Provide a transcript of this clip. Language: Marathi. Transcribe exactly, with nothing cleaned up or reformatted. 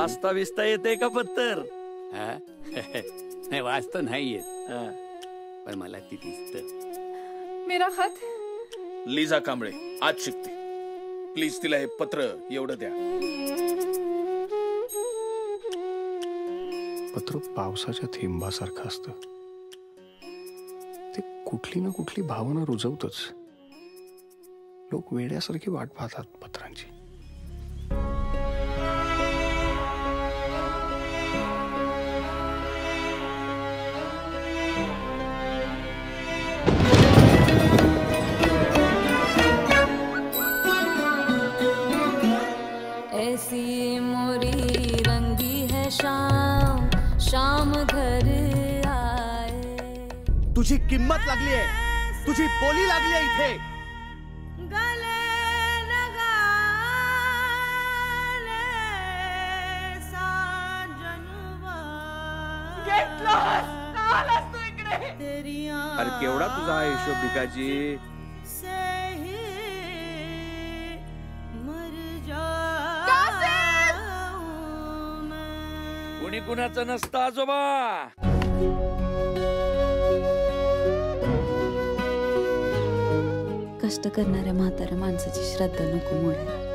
वाचता विस्ता येते का पत्तर? नाही वाचता नाही येत, पण मला ती दिसत. मेरा खत. लिझा कांबळे आज शिकते. प्लीज तिला हे पत्र एवढं द्या. पत्र पावसाच्या थेंबासारखं असतं. ते कुठली ना कुठली भावना रुजवतच. लोक वेड्यासारखी वाट पाहतात पत्रांची. ऐसी मोरी रंगी है शाम, शाम घर आए. तुझी किंमत लागली आहे, तुझी बोली लागली आहे इथे. गले लगा ले साजनवा. घेतलास का आलास तू इकडे? अरे केवढा तुझा हा हिशोब भिकाजी. कुणी कुणाचं नसतं आजोबा. कष्ट करणाऱ्या म्हाताऱ्या माणसाची श्रद्धा नको मोडायला.